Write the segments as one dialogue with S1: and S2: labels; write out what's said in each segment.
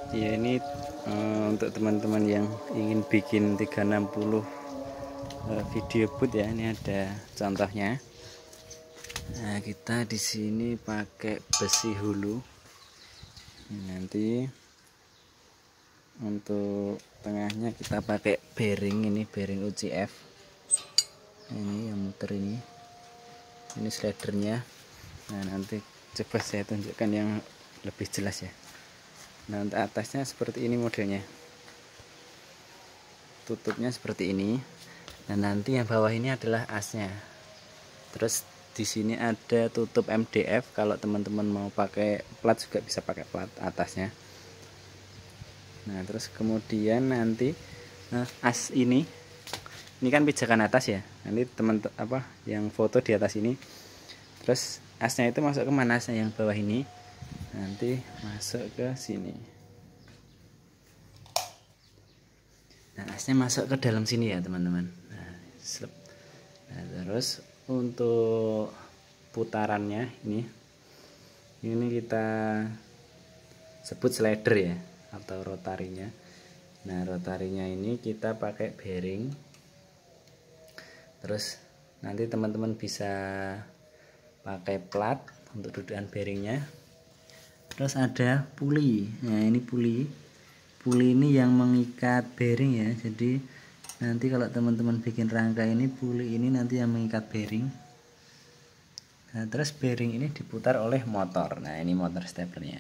S1: Ya ini untuk teman-teman yang ingin bikin 360 video boot ya, ini ada contohnya. Nah, kita di sini pakai besi hulu. Nanti untuk tengahnya kita pakai bearing, ini bearing UCF. Ini yang muter ini slidernya. Nah, nanti coba saya tunjukkan yang lebih jelas ya. Nah, untuk atasnya seperti ini modelnya, tutupnya seperti ini. Nah, nanti yang bawah ini adalah asnya. Terus di sini ada tutup MDF, kalau teman-teman mau pakai plat juga bisa pakai plat atasnya. Nah, terus kemudian nanti as ini kan pijakan atas ya. Nanti teman yang foto di atas ini. Terus asnya itu masuk ke mana? Asnya yang bawah ini nanti masuk ke sini. Nah, asnya masuk ke dalam sini ya teman-teman. Nah, terus untuk putarannya ini kita sebut slider ya, atau rotarinya. Nah, rotarinya ini kita pakai bearing. Terus nanti teman-teman bisa pakai plat untuk dudukan bearingnya. Terus ada puli. Nah, ini puli ini yang mengikat bearing ya. Jadi nanti kalau teman-teman bikin rangka ini, puli ini nanti yang mengikat bearing. Nah, terus bearing ini diputar oleh motor. Nah, ini motor steplernya.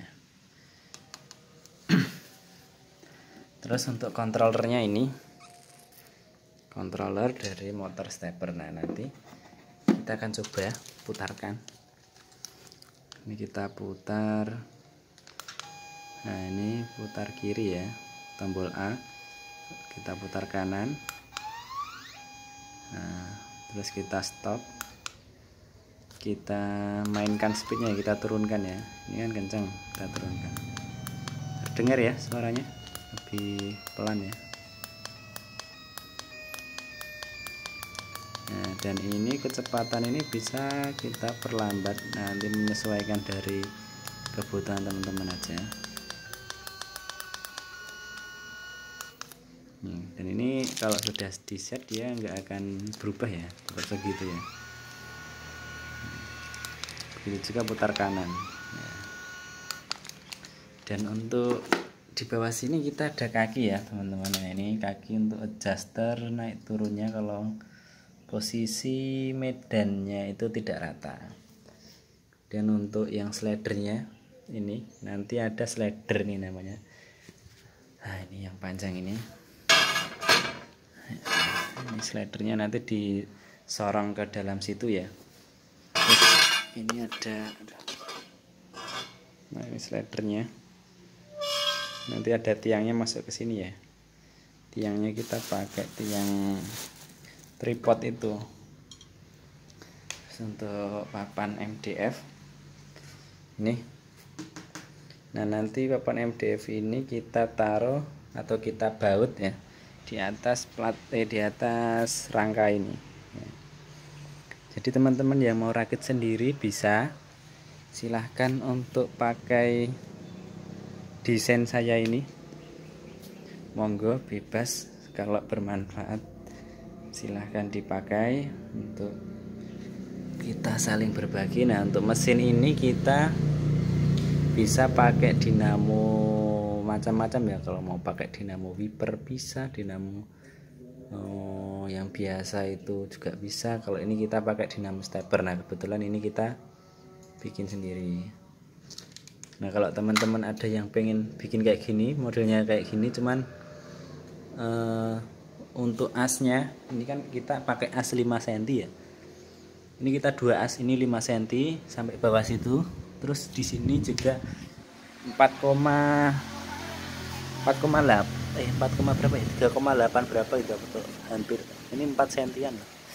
S1: Terus untuk kontrolernya ini controller dari motor stepler. Nah, nanti kita akan coba putarkan. Ini kita putar. Nah, ini putar kiri ya, tombol A. Kita putar kanan. Nah, terus kita stop. Kita mainkan speednya, kita turunkan ya. Ini kan kencang, kita turunkan. Terdengar ya suaranya, lebih pelan ya. Nah, dan ini kecepatan ini bisa kita perlambat, nanti menyesuaikan dari kebutuhan teman-teman aja. Dan ini kalau sudah di set dia nggak akan berubah ya, tetap segitu ya. Begitu juga putar kanan. Dan untuk di bawah sini kita ada kaki ya teman-teman. Nah, ini kaki untuk adjuster naik turunnya kalau posisi medannya itu tidak rata. Dan untuk yang slidernya ini nanti ada slider nih namanya. Nah, ini yang panjang ini slidernya nanti disorong ke dalam situ ya. Terus ini ada, nah ini slidernya, nanti ada tiangnya masuk ke sini ya. Tiangnya kita pakai tiang tripod itu. Terus untuk papan MDF ini, nah nanti papan MDF ini kita taruh atau kita baut ya di atas di atas rangka ini. Jadi teman-teman yang mau rakit sendiri bisa, silahkan untuk pakai desain saya ini, monggo bebas. Kalau bermanfaat silahkan dipakai untuk kita saling berbagi. Nah, untuk mesin ini kita bisa pakai dinamo macam-macam ya. Kalau mau pakai dinamo wiper bisa, dinamo yang biasa itu juga bisa. Kalau ini kita pakai dinamo stepper. Nah, kebetulan ini kita bikin sendiri. Nah, kalau teman-teman ada yang pengen bikin kayak gini, modelnya kayak gini, cuman untuk asnya ini kan kita pakai as 5 cm ya. Ini kita 2 as, ini 5 cm sampai bawah situ. Terus di sini juga 4,8 berapa ya, 3,8 berapa itu, betul, hampir ini 4 sentian.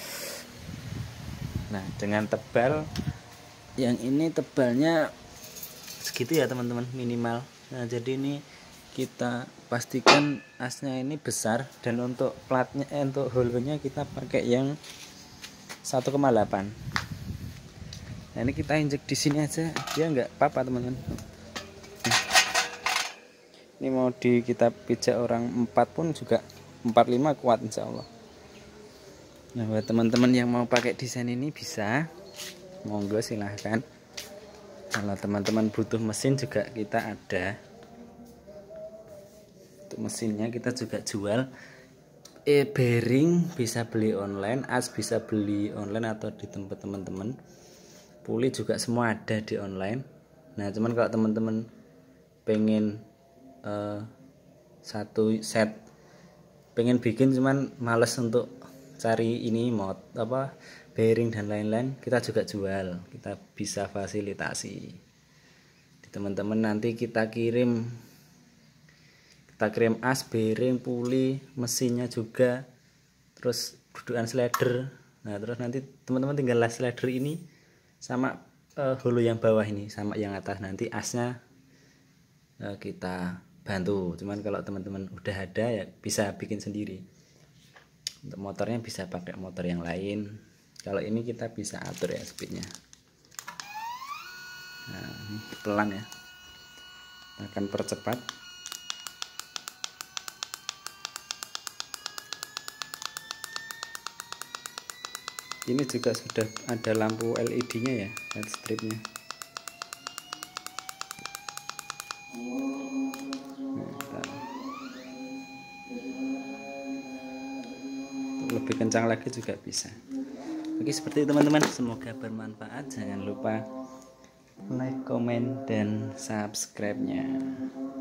S1: Nah, dengan tebal yang ini tebalnya segitu ya teman-teman, minimal. Nah, jadi ini kita pastikan asnya ini besar, dan untuk platnya untuk holonya kita pakai yang 1,8. Nah, ini kita injek di sini aja, dia nggak apa-apa teman-teman. Ini mau kita pijak orang 4 pun juga 45 kuat insya Allah. Nah, buat teman-teman yang mau pakai desain ini bisa, monggo silahkan. Kalau teman-teman butuh mesin juga kita ada. Untuk mesinnya kita juga jual. Bearing bisa beli online, as bisa beli online atau di tempat teman-teman. Puli juga semua ada di online. Nah, cuman kalau teman-teman pengen satu set, pengen bikin cuman males untuk cari ini bearing dan lain-lain, kita juga jual, kita bisa fasilitasi di teman-teman. Nanti kita kirim as, bearing, puli, mesinnya juga, terus dudukan slider. Nah, terus nanti teman-teman tinggal las slider ini sama hulu yang bawah ini sama yang atas, nanti asnya kita bantu. Cuman kalau teman-teman udah ada ya bisa bikin sendiri. Untuk motornya bisa pakai motor yang lain. Kalau ini kita bisa atur ya speednya. Nah, ini pelan ya, akan percepat. Ini juga sudah ada lampu LED-nya ya, LED stripnya. Lebih kencang lagi juga bisa. Oke, seperti itu teman-teman, semoga bermanfaat. Jangan lupa like, komen, dan subscribe-nya.